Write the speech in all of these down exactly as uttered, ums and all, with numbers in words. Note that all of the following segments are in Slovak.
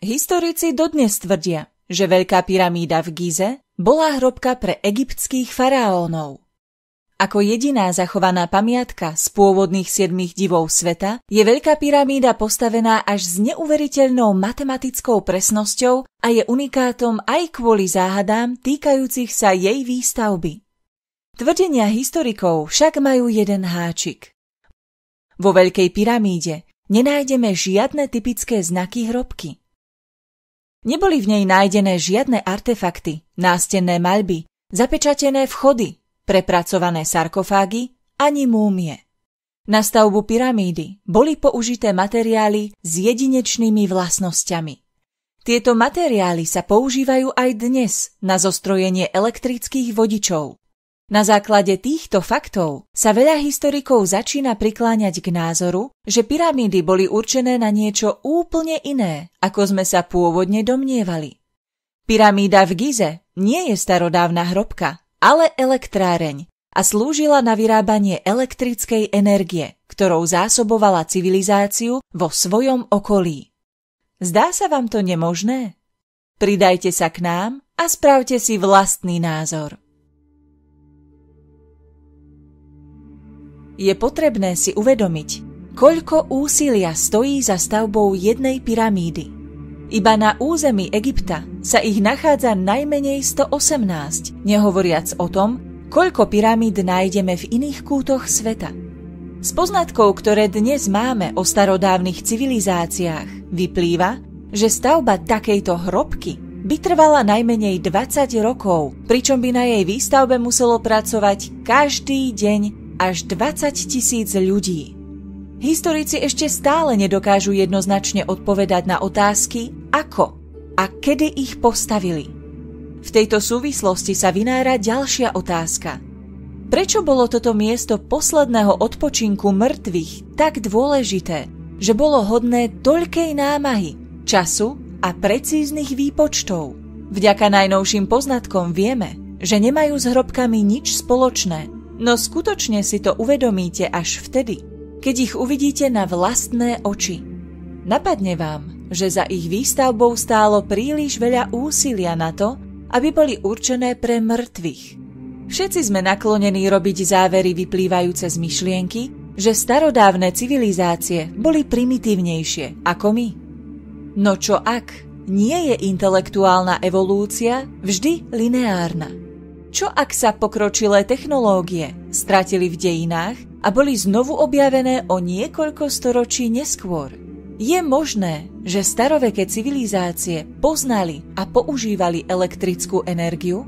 Historici dodnes tvrdia, že Veľká pyramída v Gize bola hrobka pre egyptských faraónov. Ako jediná zachovaná pamiatka z pôvodných siedmich divov sveta je Veľká pyramída postavená až s neuveriteľnou matematickou presnosťou a je unikátom aj kvôli záhadám týkajúcich sa jej výstavby. Tvrdenia historikov však majú jeden háčik. Vo Veľkej pyramíde nenájdeme žiadne typické znaky hrobky. Neboli v nej nájdené žiadne artefakty, nástenné maľby, zapečatené vchody, prepracované sarkofágy ani múmie. Na stavbu pyramídy boli použité materiály s jedinečnými vlastnosťami. Tieto materiály sa používajú aj dnes na zostrojenie elektrických vodičov. Na základe týchto faktov sa veľa historikov začína prikláňať k názoru, že pyramídy boli určené na niečo úplne iné, ako sme sa pôvodne domnievali. Pyramída v Gize nie je starodávna hrobka, ale elektráreň a slúžila na vyrábanie elektrickej energie, ktorou zásobovala civilizáciu vo svojom okolí. Zdá sa vám to nemožné? Pridajte sa k nám a spravte si vlastný názor. Je potrebné si uvedomiť, koľko úsilia stojí za stavbou jednej pyramídy. Iba na území Egypta sa ich nachádza najmenej sto osemnásť, nehovoriac o tom, koľko pyramíd nájdeme v iných kútoch sveta. Z poznatkov, ktoré dnes máme o starodávnych civilizáciách, vyplýva, že stavba takejto hrobky by trvala najmenej dvadsať rokov, pričom by na jej výstavbe muselo pracovať každý deň až dvadsať tisíc ľudí. Historici ešte stále nedokážu jednoznačne odpovedať na otázky, ako a kedy ich postavili. V tejto súvislosti sa vynára ďalšia otázka. Prečo bolo toto miesto posledného odpočinku mŕtvych tak dôležité, že bolo hodné toľkej námahy, času a precíznych výpočtov? Vďaka najnovším poznatkom vieme, že nemajú s hrobkami nič spoločné, no skutočne si to uvedomíte až vtedy, keď ich uvidíte na vlastné oči. Napadne vám, že za ich výstavbou stálo príliš veľa úsilia na to, aby boli určené pre mŕtvych. Všetci sme naklonení robiť závery vyplývajúce z myšlienky, že starodávne civilizácie boli primitívnejšie ako my. No čo ak nie je intelektuálna evolúcia vždy lineárna? Čo ak sa pokročilé technológie stratili v dejinách a boli znovu objavené o niekoľko storočí neskôr? Je možné, že staroveké civilizácie poznali a používali elektrickú energiu?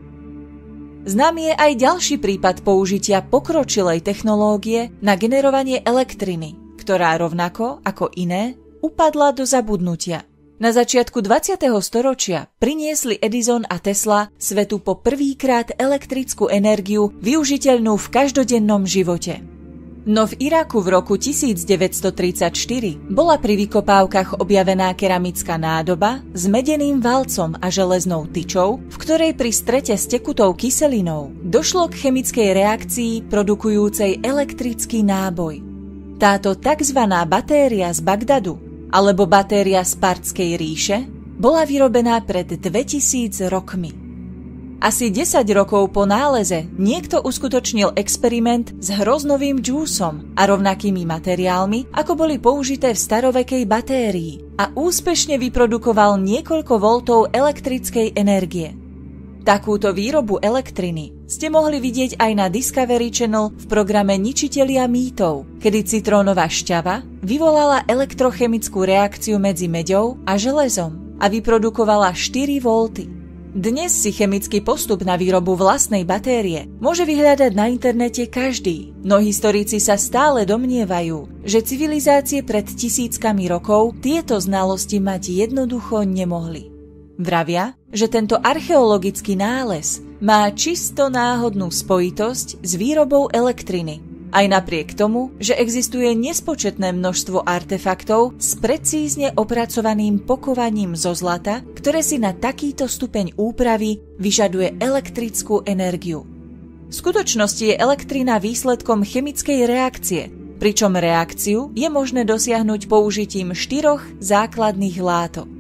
Znám je aj ďalší prípad použitia pokročilej technológie na generovanie elektriny, ktorá rovnako ako iné upadla do zabudnutia. Na začiatku dvadsiateho storočia priniesli Edison a Tesla svetu po prvýkrát elektrickú energiu využiteľnú v každodennom živote. No v Iraku v roku tisícdeväťstotridsaťštyri bola pri vykopávkach objavená keramická nádoba s medeným valcom a železnou tyčou, v ktorej pri strete s tekutou kyselinou došlo k chemickej reakcii produkujúcej elektrický náboj. Táto tzv. Batéria z Bagdadu alebo batéria z Partskej ríše bola vyrobená pred dvetisíc rokmi. Asi desať rokov po náleze niekto uskutočnil experiment s hroznovým džúsom a rovnakými materiálmi, ako boli použité v starovekej batérii, a úspešne vyprodukoval niekoľko voltov elektrickej energie. Takúto výrobu elektriny ste mohli vidieť aj na Discovery Channel v programe Ničitelia mýtov, kedy citrónová šťava vyvolala elektrochemickú reakciu medzi meďou a železom a vyprodukovala štyri volty. Dnes si chemický postup na výrobu vlastnej batérie môže vyhľadať na internete každý, no historici sa stále domnievajú, že civilizácie pred tisíckami rokov tieto znalosti mať jednoducho nemohli. Vravia, že tento archeologický nález má čisto náhodnú spojitosť s výrobou elektriny, aj napriek tomu, že existuje nespočetné množstvo artefaktov s precízne opracovaným pokovaním zo zlata, ktoré si na takýto stupeň úpravy vyžaduje elektrickú energiu. V skutočnosti je elektrina výsledkom chemickej reakcie, pričom reakciu je možné dosiahnuť použitím štyroch základných látok.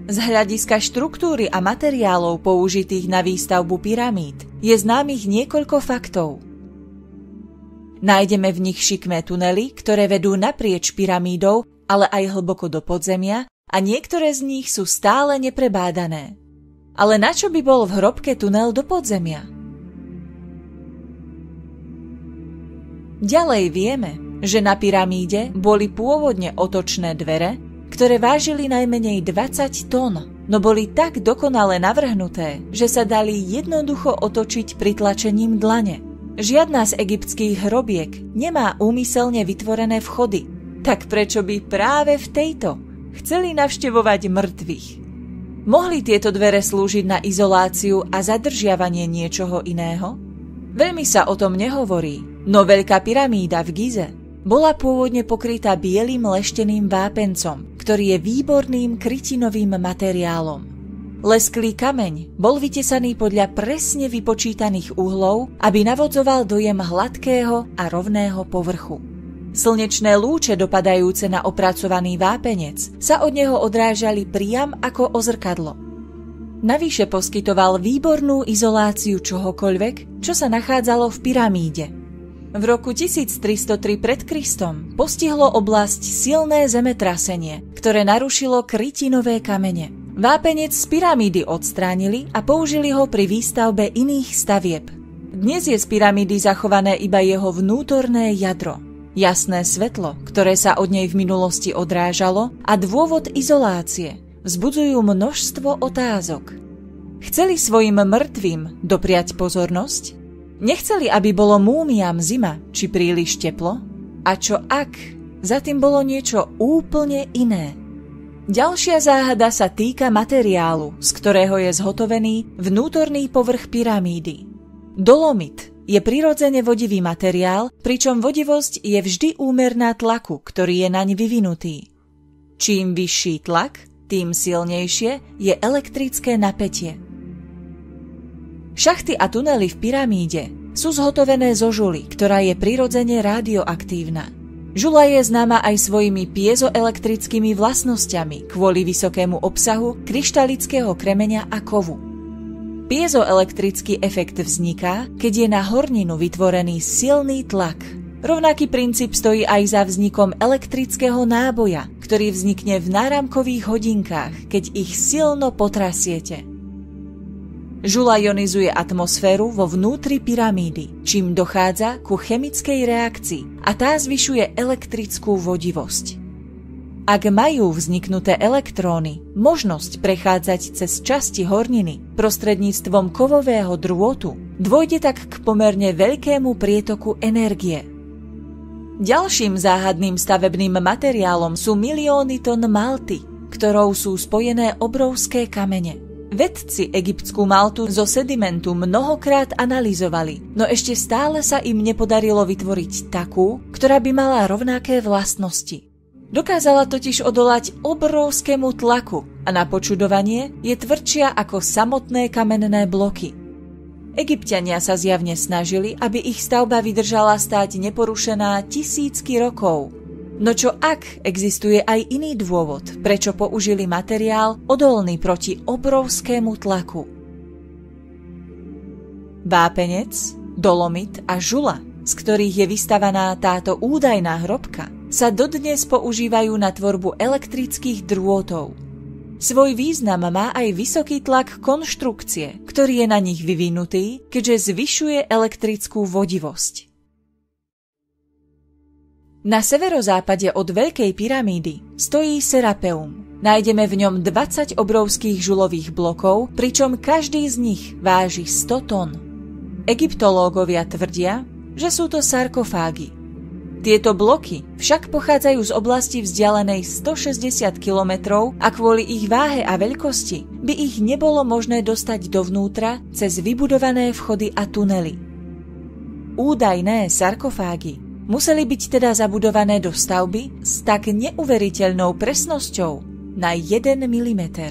Z hľadiska štruktúry a materiálov použitých na výstavbu pyramíd je známych niekoľko faktov. Nájdeme v nich šikmé tunely, ktoré vedú naprieč pyramídou, ale aj hlboko do podzemia, a niektoré z nich sú stále neprebádané. Ale na čo by bol v hrobke tunel do podzemia? Ďalej vieme, že na pyramíde boli pôvodne otočné dvere, ktoré vážili najmenej dvadsať tón, no boli tak dokonale navrhnuté, že sa dali jednoducho otočiť pritlačením dlane. Žiadna z egyptských hrobiek nemá úmyselne vytvorené vchody, tak prečo by práve v tejto chceli navštevovať mŕtvych? Mohli tieto dvere slúžiť na izoláciu a zadržiavanie niečoho iného? Veľmi sa o tom nehovorí, no Veľká pyramída v Gize bola pôvodne pokrytá bielým lešteným vápencom, ktorý je výborným krytinovým materiálom. Lesklý kameň bol vytesaný podľa presne vypočítaných uhlov, aby navodzoval dojem hladkého a rovného povrchu. Slnečné lúče dopadajúce na opracovaný vápenec sa od neho odrážali priam ako o zrkadlo. Navyše poskytoval výbornú izoláciu čohokoľvek, čo sa nachádzalo v pyramíde. V roku tisíctristotri pred Kristom postihlo oblasť silné zemetrasenie, ktoré narušilo krytinové kamene. Vápenec z pyramídy odstránili a použili ho pri výstavbe iných stavieb. Dnes je z pyramídy zachované iba jeho vnútorné jadro. Jasné svetlo, ktoré sa od nej v minulosti odrážalo, a dôvod izolácie vzbudzujú množstvo otázok. Chceli svojim mŕtvým dopriať pozornosť? Nechceli, aby bolo múmiám zima či príliš teplo? A čo ak za tým bolo niečo úplne iné? Ďalšia záhada sa týka materiálu, z ktorého je zhotovený vnútorný povrch pyramídy. Dolomit je prirodzene vodivý materiál, pričom vodivosť je vždy úmerná tlaku, ktorý je naň vyvinutý. Čím vyšší tlak, tým silnejšie je elektrické napätie. Šachty a tunely v pyramíde sú zhotovené zo žuly, ktorá je prirodzene radioaktívna. Žula je známa aj svojimi piezoelektrickými vlastnosťami kvôli vysokému obsahu kryštalického kremeňa a kovu. Piezoelektrický efekt vzniká, keď je na horninu vytvorený silný tlak. Rovnaký princíp stojí aj za vznikom elektrického náboja, ktorý vznikne v náramkových hodinkách, keď ich silno potrasiete. Žula ionizuje atmosféru vo vnútri pyramídy, čím dochádza ku chemickej reakcii a tá zvyšuje elektrickú vodivosť. Ak majú vzniknuté elektróny možnosť prechádzať cez časti horniny prostredníctvom kovového drôtu, dôjde tak k pomerne veľkému prietoku energie. Ďalším záhadným stavebným materiálom sú milióny tón malty, ktorou sú spojené obrovské kamene. Vedci egyptskú maltu zo sedimentu mnohokrát analyzovali, no ešte stále sa im nepodarilo vytvoriť takú, ktorá by mala rovnaké vlastnosti. Dokázala totiž odolať obrovskému tlaku a na počudovanie je tvrdšia ako samotné kamenné bloky. Egypťania sa zjavne snažili, aby ich stavba vydržala stáť neporušená tisícky rokov. No čo ak existuje aj iný dôvod, prečo použili materiál odolný proti obrovskému tlaku? Vápenec, dolomit a žula, z ktorých je vystavaná táto údajná hrobka, sa dodnes používajú na tvorbu elektrických drôtov. Svoj význam má aj vysoký tlak konštrukcie, ktorý je na nich vyvinutý, keďže zvyšuje elektrickú vodivosť. Na severozápade od Veľkej pyramídy stojí Serapeum. Nájdeme v ňom dvadsať obrovských žulových blokov, pričom každý z nich váži sto tón. Egyptológovia tvrdia, že sú to sarkofágy. Tieto bloky však pochádzajú z oblasti vzdialenej stošesťdesiat kilometrov a kvôli ich váhe a veľkosti by ich nebolo možné dostať dovnútra cez vybudované vchody a tunely. Údajné sarkofágy museli byť teda zabudované do stavby s tak neuveriteľnou presnosťou na jeden milimeter.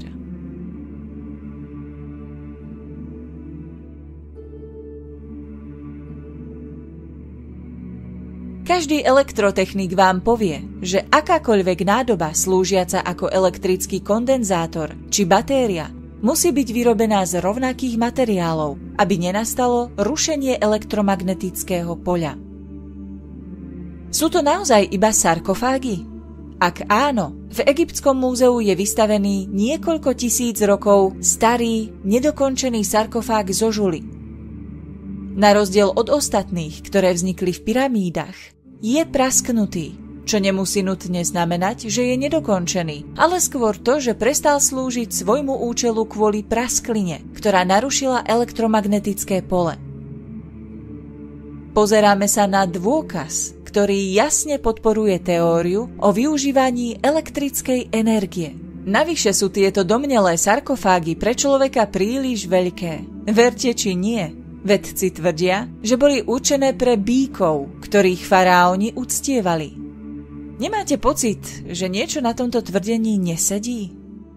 Každý elektrotechnik vám povie, že akákoľvek nádoba slúžiaca ako elektrický kondenzátor či batéria musí byť vyrobená z rovnakých materiálov, aby nenastalo rušenie elektromagnetického poľa. Sú to naozaj iba sarkofágy? Ak áno, v Egyptskom múzeu je vystavený niekoľko tisíc rokov starý, nedokončený sarkofág zo žuly. Na rozdiel od ostatných, ktoré vznikli v pyramídach, je prasknutý, čo nemusí nutne znamenať, že je nedokončený, ale skôr to, že prestal slúžiť svojmu účelu kvôli praskline, ktorá narušila elektromagnetické pole. Pozeráme sa na dôkaz, ktorý jasne podporuje teóriu o využívaní elektrickej energie. Navyše sú tieto domnelé sarkofágy pre človeka príliš veľké. Verte či nie, vedci tvrdia, že boli určené pre bíkov, ktorých faraóni uctievali. Nemáte pocit, že niečo na tomto tvrdení nesedí?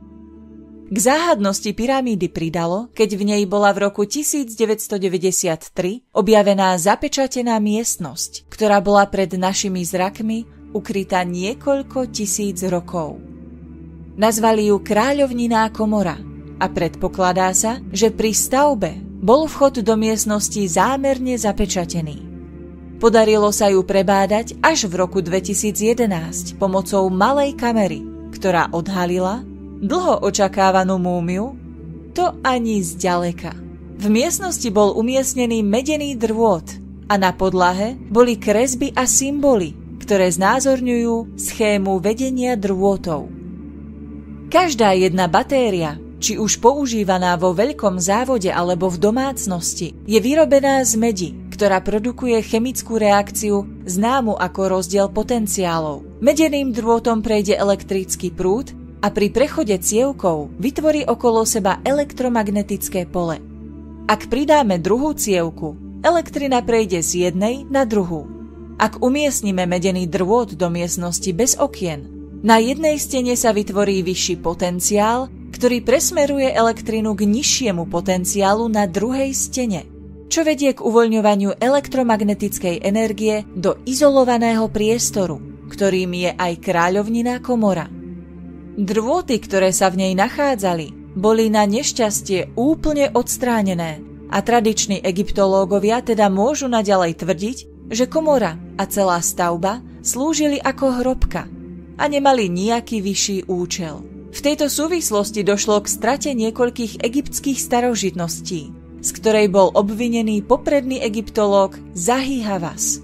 K záhadnosti pyramídy pridalo, keď v nej bola v roku tisícdeväťstodeväťdesiattri objavená zapečatená miestnosť, ktorá bola pred našimi zrakmi ukrytá niekoľko tisíc rokov. Nazvali ju Kráľovniná komora a predpokladá sa, že pri stavbe bol vchod do miestnosti zámerne zapečatený. Podarilo sa ju prebádať až v roku dvetisícjedenásť pomocou malej kamery, ktorá odhalila dlho očakávanú múmiu? To ani zďaleka. V miestnosti bol umiestnený medený drôt a na podlahe boli kresby a symboly, ktoré znázorňujú schému vedenia drôtov. Každá jedna batéria, či už používaná vo veľkom závode alebo v domácnosti, je vyrobená z medi, ktorá produkuje chemickú reakciu známu ako rozdiel potenciálov. Medeným drôtom prejde elektrický prúd a pri prechode cievkou vytvorí okolo seba elektromagnetické pole. Ak pridáme druhú cievku, elektrina prejde z jednej na druhú. Ak umiestnime medený drôt do miestnosti bez okien, na jednej stene sa vytvorí vyšší potenciál, ktorý presmeruje elektrinu k nižšiemu potenciálu na druhej stene, čo vedie k uvoľňovaniu elektromagnetickej energie do izolovaného priestoru, ktorým je aj Kráľovniná komora. Drôty, ktoré sa v nej nachádzali, boli na nešťastie úplne odstránené a tradiční egyptológovia teda môžu naďalej tvrdiť, že komora a celá stavba slúžili ako hrobka a nemali nejaký vyšší účel. V tejto súvislosti došlo k strate niekoľkých egyptských starožitností, z ktorej bol obvinený popredný egyptológ Zahi Hawass.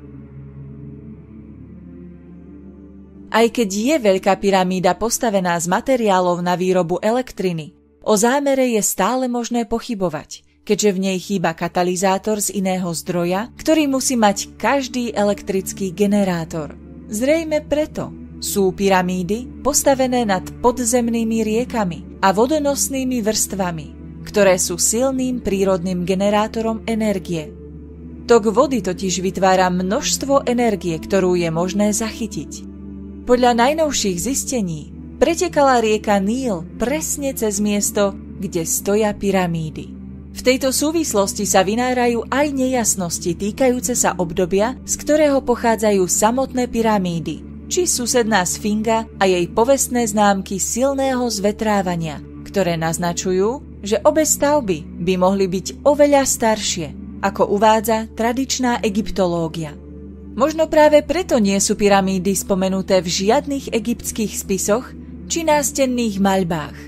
Aj keď je Veľká pyramída postavená z materiálov na výrobu elektriny, o zámere je stále možné pochybovať, keďže v nej chýba katalizátor z iného zdroja, ktorý musí mať každý elektrický generátor. Zrejme preto sú pyramídy postavené nad podzemnými riekami a vodonosnými vrstvami, ktoré sú silným prírodným generátorom energie. Tok vody totiž vytvára množstvo energie, ktorú je možné zachytiť. Podľa najnovších zistení pretekala rieka Níl presne cez miesto, kde stoja pyramídy. V tejto súvislosti sa vynárajú aj nejasnosti týkajúce sa obdobia, z ktorého pochádzajú samotné pyramídy, či susedná Sfinga a jej povestné známky silného zvetrávania, ktoré naznačujú, že obe stavby by mohli byť oveľa staršie, ako uvádza tradičná egyptológia. Možno práve preto nie sú pyramídy spomenuté v žiadnych egyptských spisoch či nástenných maľbách.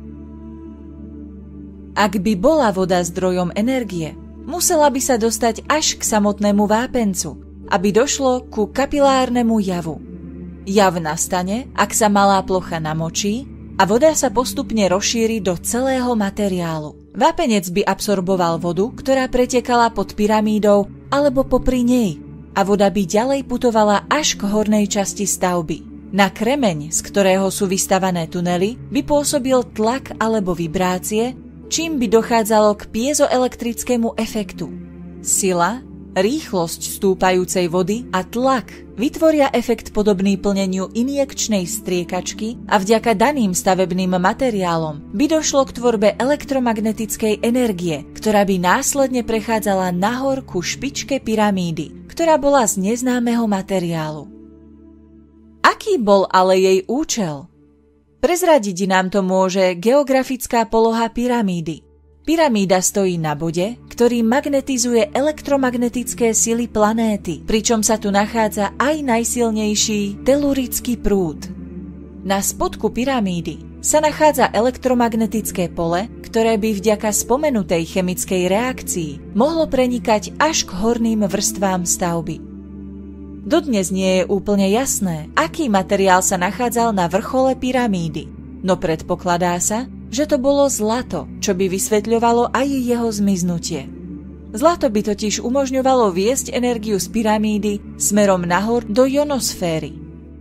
Ak by bola voda zdrojom energie, musela by sa dostať až k samotnému vápencu, aby došlo ku kapilárnemu javu. Jav nastane, ak sa malá plocha namočí a voda sa postupne rozšíri do celého materiálu. Vápenec by absorboval vodu, ktorá pretekala pod pyramídou alebo popri nej, a voda by ďalej putovala až k hornej časti stavby. Na kremeň, z ktorého sú vystavané tunely, by pôsobil tlak alebo vibrácie, čím by dochádzalo k piezoelektrickému efektu. Sila, rýchlosť stúpajúcej vody a tlak vytvoria efekt podobný plneniu injekčnej striekačky a vďaka daným stavebným materiálom by došlo k tvorbe elektromagnetickej energie, ktorá by následne prechádzala nahor ku špičke pyramídy, ktorá bola z neznámeho materiálu. Aký bol ale jej účel? Prezradiť nám to môže geografická poloha pyramídy. Pyramída stojí na bode, ktorý magnetizuje elektromagnetické sily planéty, pričom sa tu nachádza aj najsilnejší telurický prúd. Na spodku pyramídy sa nachádza elektromagnetické pole, ktoré by vďaka spomenutej chemickej reakcii mohlo prenikať až k horným vrstvám stavby. Dodnes nie je úplne jasné, aký materiál sa nachádzal na vrchole pyramídy, no predpokladá sa, že to bolo zlato, čo by vysvetľovalo aj jeho zmiznutie. Zlato by totiž umožňovalo viesť energiu z pyramídy smerom nahor do ionosféry.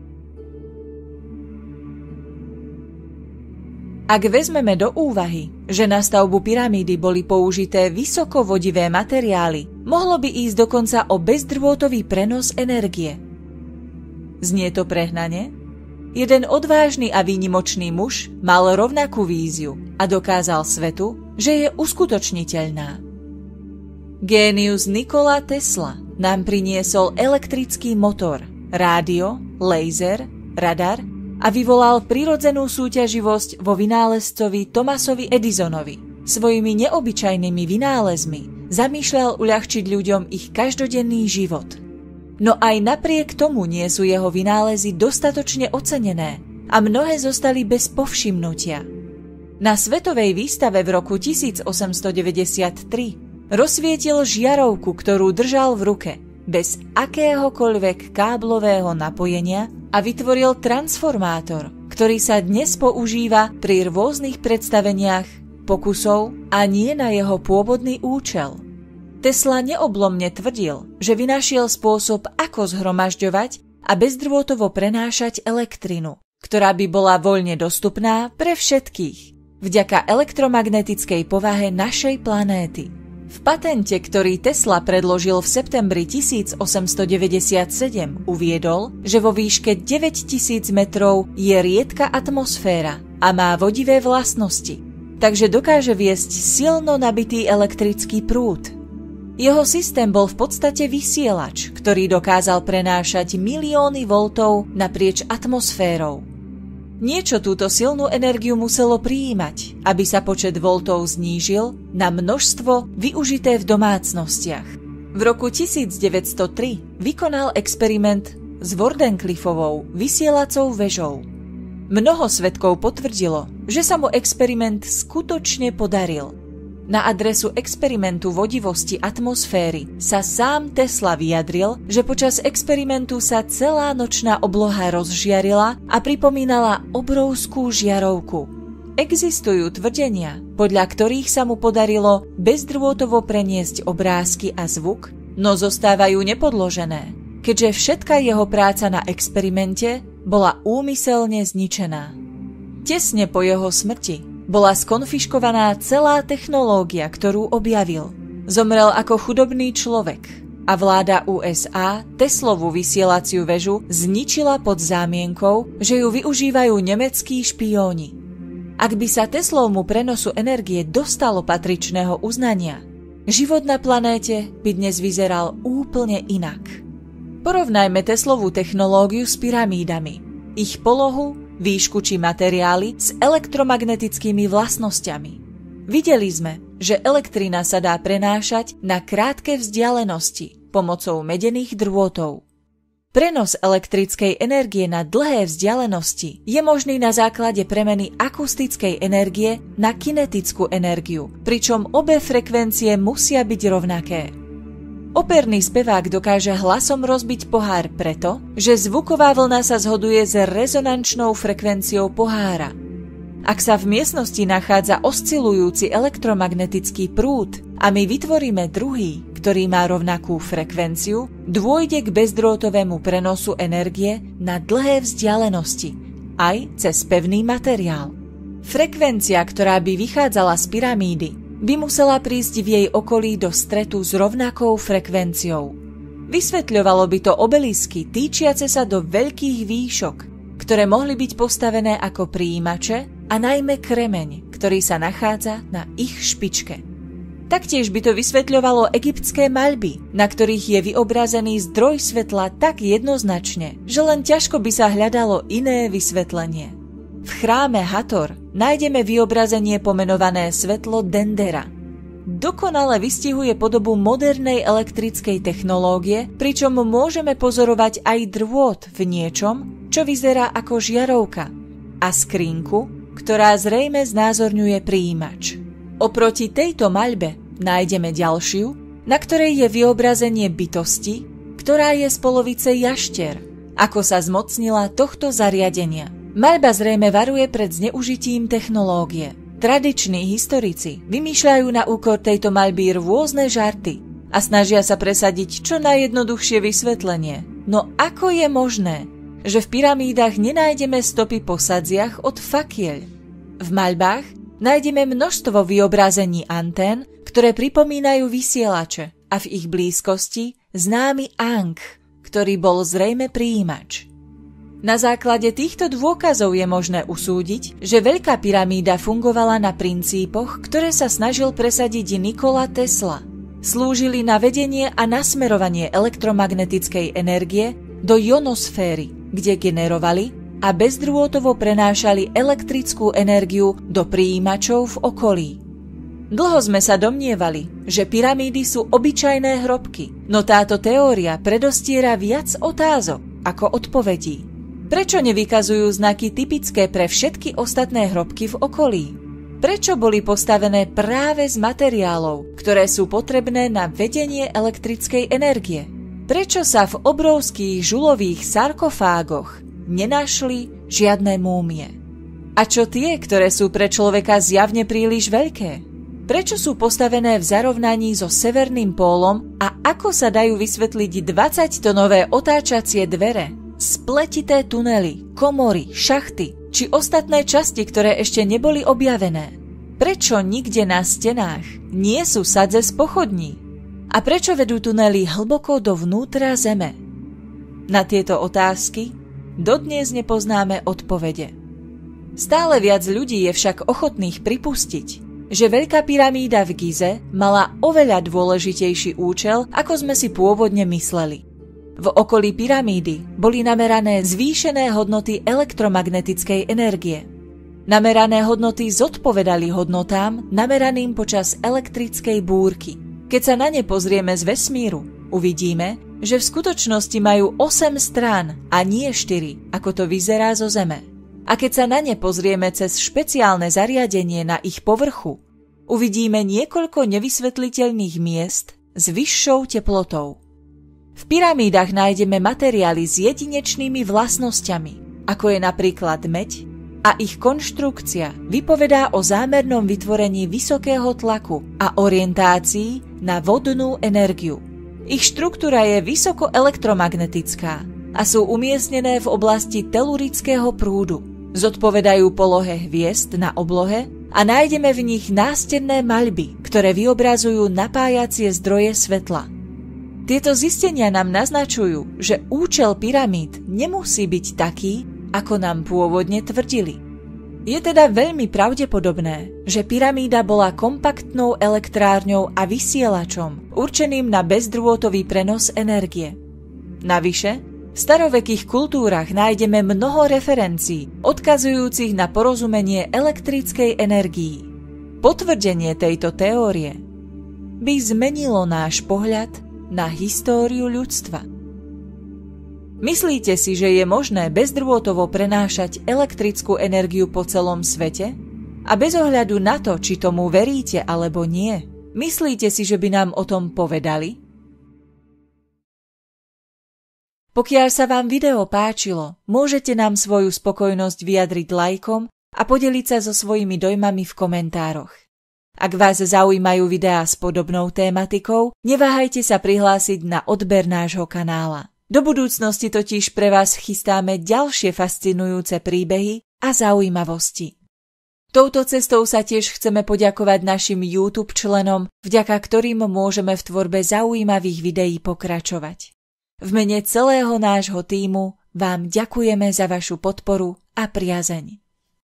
Ak vezmeme do úvahy, že na stavbu pyramídy boli použité vysokovodivé materiály, mohlo by ísť dokonca o bezdrôtový prenos energie. Znie to prehnane? Jeden odvážny a výnimočný muž mal rovnakú víziu a dokázal svetu, že je uskutočniteľná. Génius Nikola Tesla nám priniesol elektrický motor, rádio, laser, radar a vyvolal prirodzenú súťaživosť vo vynálezcovi Thomasovi Edisonovi. Svojimi neobyčajnými vynálezmi zamýšľal uľahčiť ľuďom ich každodenný život. No aj napriek tomu nie sú jeho vynálezy dostatočne ocenené a mnohé zostali bez povšimnutia. Na svetovej výstave v roku tisícosemstodeväťdesiattri rozsvietil žiarovku, ktorú držal v ruke, bez akéhokoľvek káblového napojenia a vytvoril transformátor, ktorý sa dnes používa pri rôznych predstaveniach, pokusov a nie na jeho pôvodný účel. Tesla neoblomne tvrdil, že vynašiel spôsob, ako zhromažďovať a bezdrôtovo prenášať elektrinu, ktorá by bola voľne dostupná pre všetkých, vďaka elektromagnetickej povahe našej planéty. V patente, ktorý Tesla predložil v septembri tisícosemstodeväťdesiatsedem, uviedol, že vo výške deväťtisíc metrov je riedka atmosféra a má vodivé vlastnosti, takže dokáže viesť silno nabitý elektrický prúd. Jeho systém bol v podstate vysielač, ktorý dokázal prenášať milióny voltov naprieč atmosférou. Niečo túto silnú energiu muselo prijímať, aby sa počet voltov znížil na množstvo využité v domácnostiach. V roku tisícdeväťstotri vykonal experiment s Wardenclyffovou vysielacou väžou. Mnoho svedkov potvrdilo, že sa mu experiment skutočne podaril. Na adresu experimentu vodivosti atmosféry sa sám Tesla vyjadril, že počas experimentu sa celá nočná obloha rozžiarila a pripomínala obrovskú žiarovku. Existujú tvrdenia, podľa ktorých sa mu podarilo bezdrôtovo preniesť obrázky a zvuk, no zostávajú nepodložené, keďže všetka jeho práca na experimente bola úmyselne zničená. Tesne po jeho smrti bola skonfiškovaná celá technológia, ktorú objavil. Zomrel ako chudobný človek a vláda ú es á Teslovú vysielaciu väžu zničila pod zámienkou, že ju využívajú nemeckí špióni. Ak by sa Teslovmu prenosu energie dostalo patričného uznania, život na planéte by dnes vyzeral úplne inak. Porovnajme Teslovú technológiu s pyramídami, ich polohu, výšku či materiály s elektromagnetickými vlastnosťami. Videli sme, že elektrina sa dá prenášať na krátke vzdialenosti pomocou medených drôtov. Prenos elektrickej energie na dlhé vzdialenosti je možný na základe premeny akustickej energie na kinetickú energiu, pričom obe frekvencie musia byť rovnaké. Operný spevák dokáže hlasom rozbiť pohár preto, že zvuková vlna sa zhoduje s rezonančnou frekvenciou pohára. Ak sa v miestnosti nachádza oscilujúci elektromagnetický prúd a my vytvoríme druhý, ktorý má rovnakú frekvenciu, dôjde k bezdrôtovému prenosu energie na dlhé vzdialenosti, aj cez pevný materiál. Frekvencia, ktorá by vychádzala z pyramídy, by musela prísť v jej okolí do stretu s rovnakou frekvenciou. Vysvetľovalo by to obelisky týčiace sa do veľkých výšok, ktoré mohli byť postavené ako prijímače a najmä kremeň, ktorý sa nachádza na ich špičke. Taktiež by to vysvetľovalo egyptské maľby, na ktorých je vyobrazený zdroj svetla tak jednoznačne, že len ťažko by sa hľadalo iné vysvetlenie. V chráme Hathor nájdeme vyobrazenie pomenované svetlo Dendera. Dokonale vystihuje podobu modernej elektrickej technológie, pričom môžeme pozorovať aj drôt v niečom, čo vyzerá ako žiarovka, a skrinku, ktorá zrejme znázorňuje prijímač. Oproti tejto maľbe nájdeme ďalšiu, na ktorej je vyobrazenie bytosti, ktorá je z polovice jašter, ako sa zmocnila tohto zariadenia. Maľba zrejme varuje pred zneužitím technológie. Tradiční historici vymýšľajú na úkor tejto maľby rôzne žarty a snažia sa presadiť čo najjednoduchšie vysvetlenie. No ako je možné, že v pyramídach nenájdeme stopy po sadziach od fakieľ? V maľbách nájdeme množstvo vyobrazení antén, ktoré pripomínajú vysielače, a v ich blízkosti známy Ankh, ktorý bol zrejme prijímač. Na základe týchto dôkazov je možné usúdiť, že Veľká pyramída fungovala na princípoch, ktoré sa snažil presadiť Nikola Tesla. Slúžili na vedenie a nasmerovanie elektromagnetickej energie do ionosféry, kde generovali a bezdrôtovo prenášali elektrickú energiu do prijímačov v okolí. Dlho sme sa domnievali, že pyramídy sú obyčajné hrobky, no táto teória predostiera viac otázok ako odpovedí. Prečo nevykazujú znaky typické pre všetky ostatné hrobky v okolí? Prečo boli postavené práve z materiálov, ktoré sú potrebné na vedenie elektrickej energie? Prečo sa v obrovských žulových sarkofágoch nenašli žiadne múmie? A čo tie, ktoré sú pre človeka zjavne príliš veľké? Prečo sú postavené v zarovnaní so severným pólom a ako sa dajú vysvetliť dvadsaťtonové otáčacie dvere, spletité tunely, komory, šachty či ostatné časti, ktoré ešte neboli objavené? Prečo nikde na stenách nie sú sadze z pochodní? A prečo vedú tunely hlboko dovnútra zeme? Na tieto otázky dodnes nepoznáme odpovede. Stále viac ľudí je však ochotných pripustiť, že Veľká pyramída v Gize mala oveľa dôležitejší účel, ako sme si pôvodne mysleli. V okolí pyramídy boli namerané zvýšené hodnoty elektromagnetickej energie. Namerané hodnoty zodpovedali hodnotám nameraným počas elektrickej búrky. Keď sa na ne pozrieme z vesmíru, uvidíme, že v skutočnosti majú osem strán a nie štyri, ako to vyzerá zo Zeme. A keď sa na ne pozrieme cez špeciálne zariadenie na ich povrchu, uvidíme niekoľko nevysvetliteľných miest s vyššou teplotou. V pyramídach nájdeme materiály s jedinečnými vlastnosťami, ako je napríklad meď, a ich konštrukcia vypovedá o zámernom vytvorení vysokého tlaku a orientácii na vodnú energiu. Ich štruktúra je vysoko elektromagnetická a sú umiestnené v oblasti telurického prúdu. Zodpovedajú polohe hviezd na oblohe a nájdeme v nich nástenné maľby, ktoré vyobrazujú napájacie zdroje svetla. Tieto zistenia nám naznačujú, že účel pyramíd nemusí byť taký, ako nám pôvodne tvrdili. Je teda veľmi pravdepodobné, že pyramída bola kompaktnou elektrárňou a vysielačom, určeným na bezdrôtový prenos energie. Navyše, v starovekých kultúrach nájdeme mnoho referencií, odkazujúcich na porozumenie elektrickej energii. Potvrdenie tejto teórie by zmenilo náš pohľad na históriu ľudstva. Myslíte si, že je možné bezdrôtovo prenášať elektrickú energiu po celom svete? A bez ohľadu na to, či tomu veríte alebo nie, myslíte si, že by nám o tom povedali? Pokiaľ sa vám video páčilo, môžete nám svoju spokojnosť vyjadriť lajkom a podeliť sa so svojimi dojmami v komentároch. Ak vás zaujímajú videá s podobnou tématikou, neváhajte sa prihlásiť na odber nášho kanála. Do budúcnosti totiž pre vás chystáme ďalšie fascinujúce príbehy a zaujímavosti. Touto cestou sa tiež chceme poďakovať našim YouTube členom, vďaka ktorým môžeme v tvorbe zaujímavých videí pokračovať. V mene celého nášho tímu vám ďakujeme za vašu podporu a priazeň.